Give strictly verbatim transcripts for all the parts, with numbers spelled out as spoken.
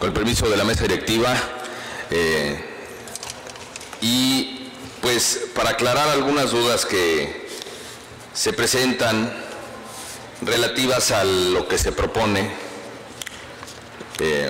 con el permiso de la mesa directiva, eh, y pues para aclarar algunas dudas que se presentan relativas a lo que se propone, eh,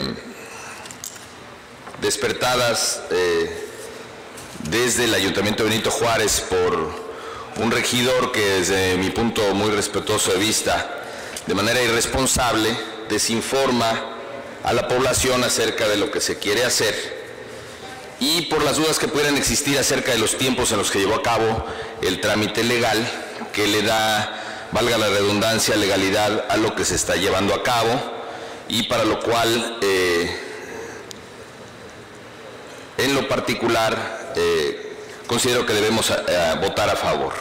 despertadas eh, desde el Ayuntamiento de Benito Juárez por un regidor que desde mi punto muy respetuoso de vista, de manera irresponsable, desinforma a la población acerca de lo que se quiere hacer y por las dudas que pudieran existir acerca de los tiempos en los que llevó a cabo el trámite legal que le da, valga la redundancia, legalidad a lo que se está llevando a cabo y para lo cual, eh, en lo particular, eh, considero que debemos a, a votar a favor.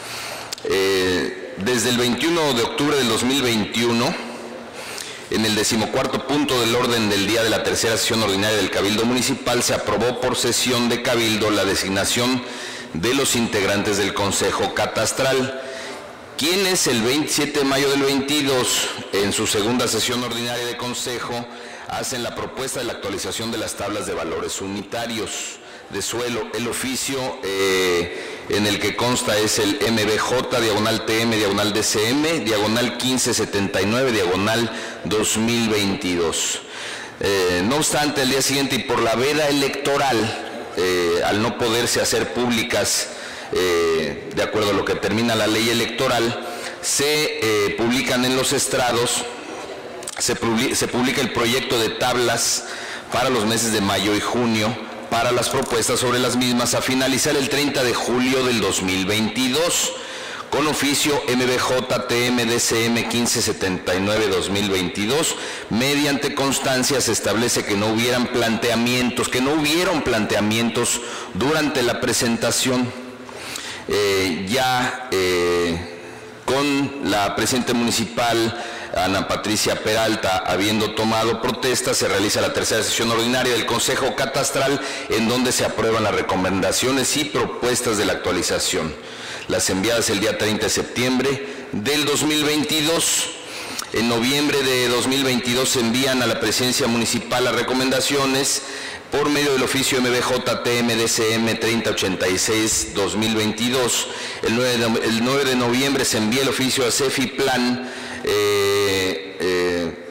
Eh, desde el veintiuno de octubre del dos mil veintiuno, en el decimocuarto punto del orden del día de la tercera sesión ordinaria del Cabildo Municipal, se aprobó por sesión de Cabildo la designación de los integrantes del Consejo Catastral, quienes el veintisiete de mayo del veintidós, en su segunda sesión ordinaria de Consejo, hacen la propuesta de la actualización de las tablas de valores unitarios de suelo. El oficio eh, en el que consta es el M B J, diagonal T M, diagonal D C M, diagonal quince setenta y nueve, diagonal dos mil veintidós. Eh, no obstante, el día siguiente y por la veda electoral, eh, al no poderse hacer públicas eh, de acuerdo a lo que determina la ley electoral, se eh, publican en los estrados, se publica, se publica el proyecto de tablas para los meses de mayo y junio, para las propuestas sobre las mismas a finalizar el treinta de julio del dos mil veintidós, con oficio M B J T M D C M quince setenta y nueve dos mil veintidós, mediante constancia se establece que no hubieran planteamientos, que no hubieron planteamientos durante la presentación. Eh, ya eh, con la presidenta municipal, Ana Patricia Peralta, habiendo tomado protesta, se realiza la tercera sesión ordinaria del Consejo Catastral, en donde se aprueban las recomendaciones y propuestas de la actualización, las enviadas el día treinta de septiembre del dos mil veintidós. En noviembre de dos mil veintidós se envían a la presidencia municipal las recomendaciones por medio del oficio M B J T M D C M treinta ochenta y seis dos mil veintidós. El nueve de noviembre se envía el oficio a CEFIPLAN eh, eh,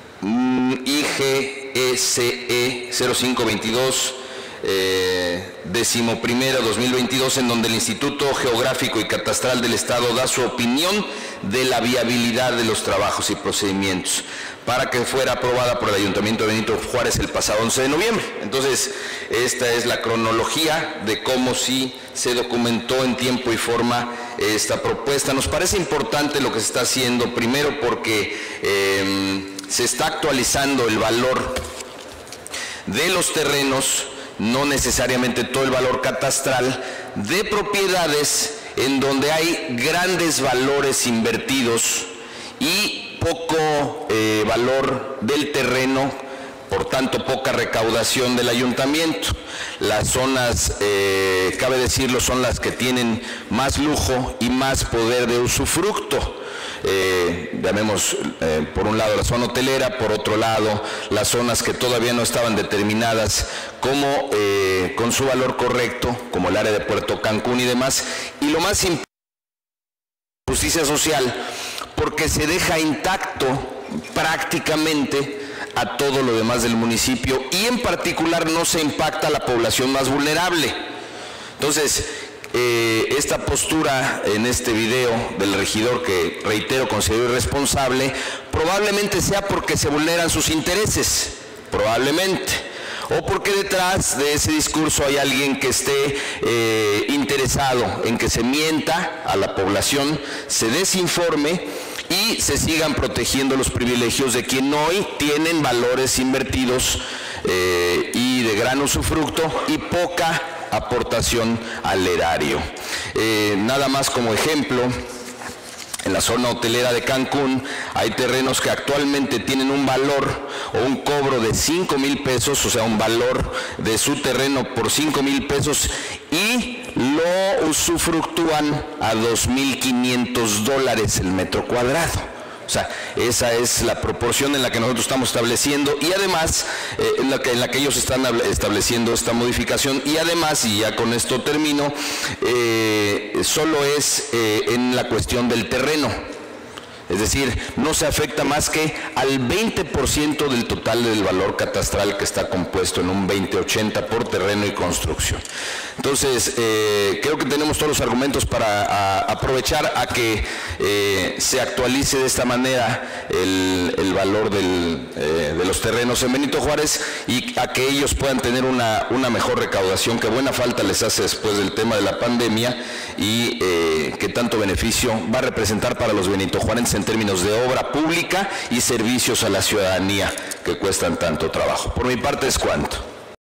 I G E C E cero cinco veintidós eh, décimo primero dos mil veintidós, en donde el Instituto Geográfico y Catastral del Estado da su opinión de la viabilidad de los trabajos y procedimientos para que fuera aprobada por el Ayuntamiento de Benito Juárez el pasado once de noviembre. Entonces, esta es la cronología de cómo sí se documentó en tiempo y forma esta propuesta. Nos parece importante lo que se está haciendo, primero porque eh, se está actualizando el valor de los terrenos, no necesariamente todo el valor catastral, de propiedades en donde hay grandes valores invertidos y poco eh, valor del terreno, por tanto poca recaudación del ayuntamiento. Las zonas, eh, cabe decirlo, son las que tienen más lujo y más poder de usufructo. Eh, llamemos eh, por un lado la zona hotelera, por otro lado las zonas que todavía no estaban determinadas como eh, con su valor correcto, como el área de Puerto Cancún y demás. Y lo más importante, justicia social, porque se deja intacto prácticamente a todo lo demás del municipio y en particular no se impacta a la población más vulnerable. Entonces, eh, esta postura en este video del regidor, que reitero considero irresponsable, probablemente sea porque se vulneran sus intereses, probablemente, o porque detrás de ese discurso hay alguien que esté eh, interesado en que se mienta a la población, se desinforme y se sigan protegiendo los privilegios de quien hoy tienen valores invertidos eh, y de gran usufructo y poca aportación al erario. Eh, nada más como ejemplo, en la zona hotelera de Cancún hay terrenos que actualmente tienen un valor o un cobro de cinco mil pesos, o sea, un valor de su terreno por cinco mil pesos, y lo usufructúan a dos mil quinientos dólares el metro cuadrado. O sea, esa es la proporción en la que nosotros estamos estableciendo y además eh, en, la que, en la que ellos están estableciendo esta modificación y además, y ya con esto termino, eh, solo es eh, en la cuestión del terreno. Es decir, no se afecta más que al veinte por ciento del total del valor catastral que está compuesto en un veinte ochenta por terreno y construcción. Entonces, eh, creo que tenemos todos los argumentos para a, aprovechar a que eh, se actualice de esta manera el, el valor del, eh, de los terrenos en Benito Juárez y a que ellos puedan tener una, una mejor recaudación, que buena falta les hace después del tema de la pandemia y eh, que tanto beneficio va a representar para los benitojuarenses en términos de obra pública y servicios a la ciudadanía que cuestan tanto trabajo. Por mi parte es cuanto.